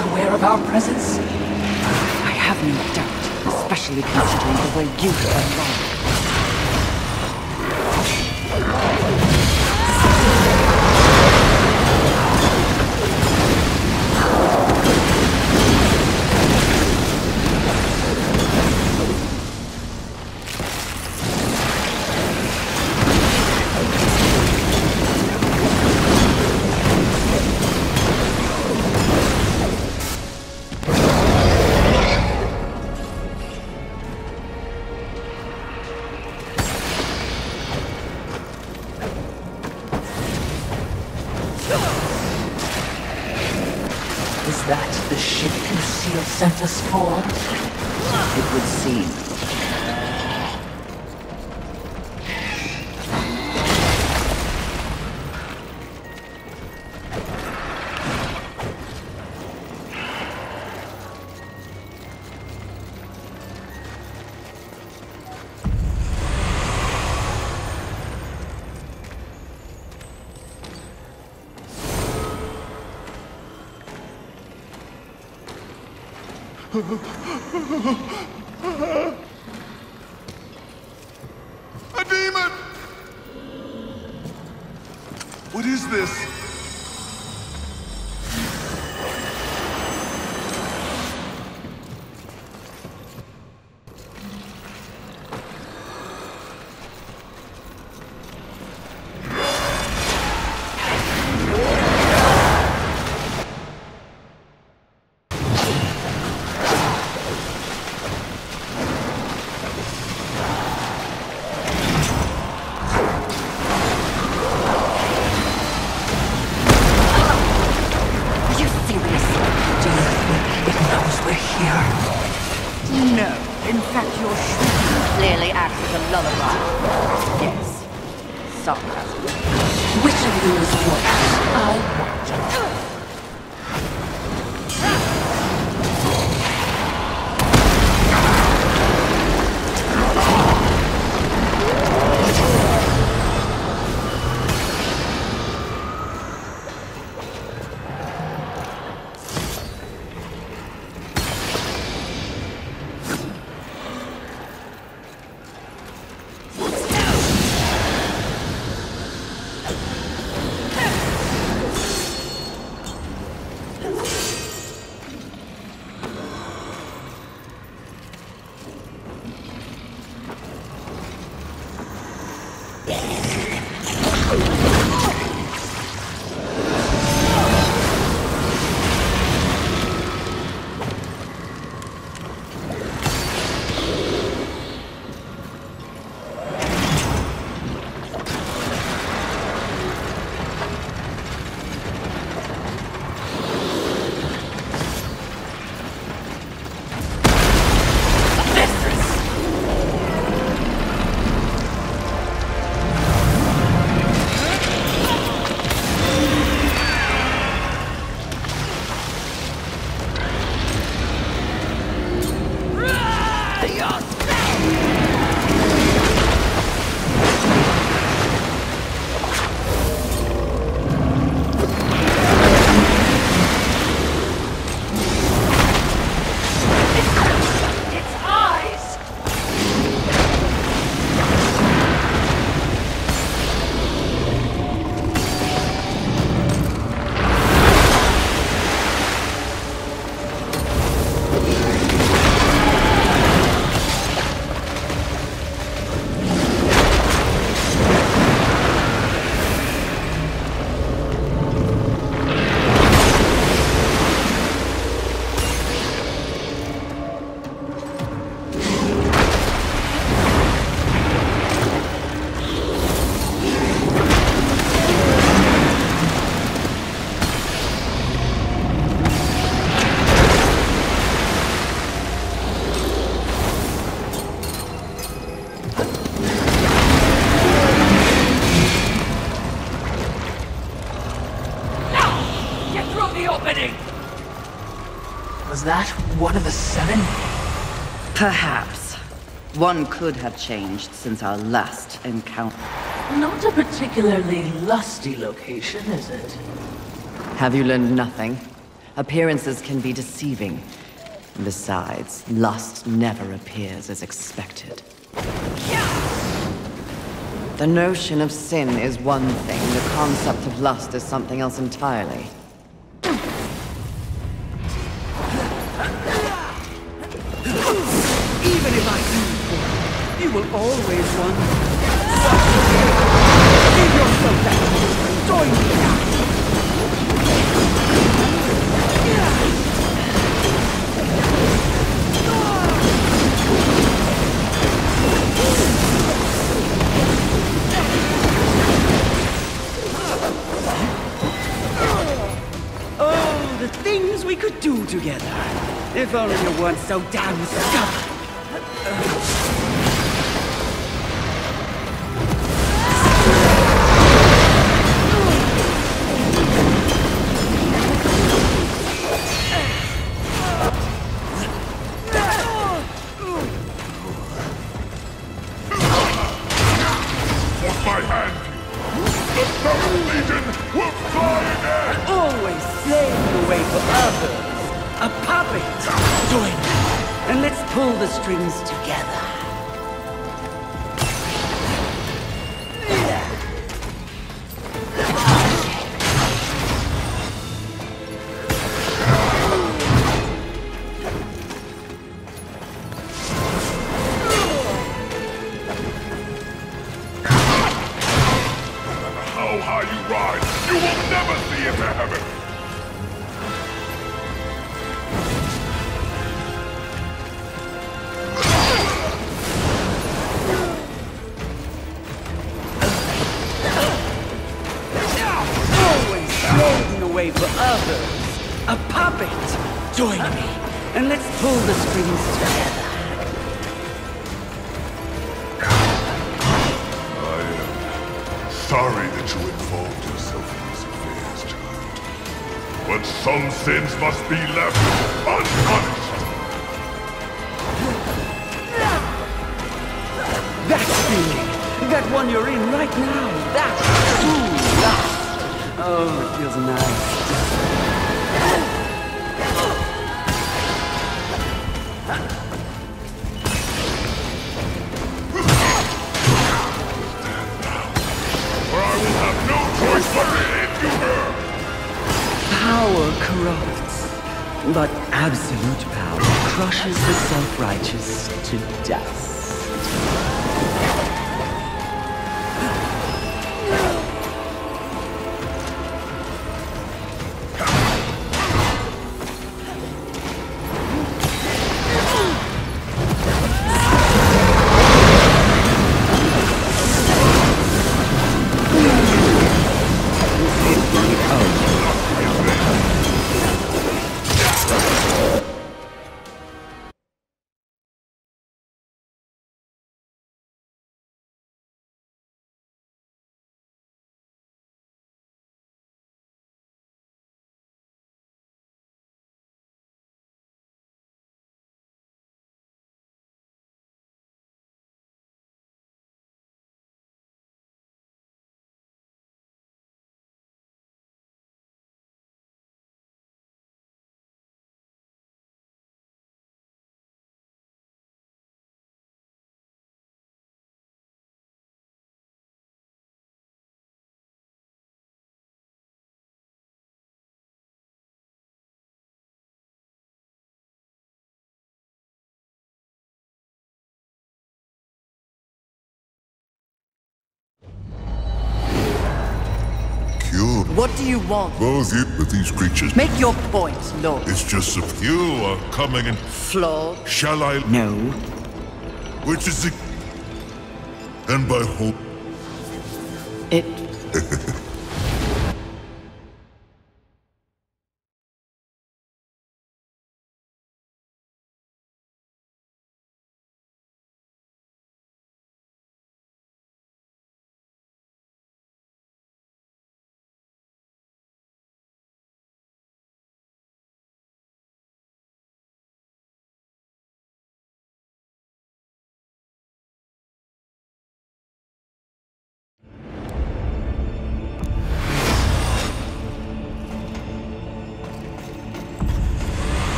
aware of our presence? I have no doubt, especially considering the way you have gone. Is that the ship Lucille sent us for? It would seem. A demon! What is this? No. In fact, your shrieking clearly acts as a lullaby. Yes. Sarcasm. Which of you is what? I wonder. Was that one of the 7? Perhaps. One could have changed since our last encounter. Not a particularly lusty location, is it? Have you learned nothing? Appearances can be deceiving. Besides, lust never appears as expected. The notion of sin is one thing, the concept of lust is something else entirely. Even if I do, you will always wonder. Give yourself that. Join me now. Oh, the things we could do together. If only you weren't so damn stubborn. Force my hand! The Dark Legion will fly again! Always slaving away for others. A puppet. Join me, and let's pull the strings together. How high you rise, you will never see into heaven! Always slaving away for others. A puppet. Join me, and let's pull the strings together. I am sorry that you involved yourself in these affairs, child. But some sins must be left unpunished. That feeling, that one you're in right now, that's true lust. Oh, it feels nice. Or I will have no choice but to end you here! Power corrupts, but absolute power crushes the self-righteous to dust. What do you want? Both you with these creatures. Make your point, Lord. It's just a few are coming and... Floor? Shall I... No. Which is the... And by hope... It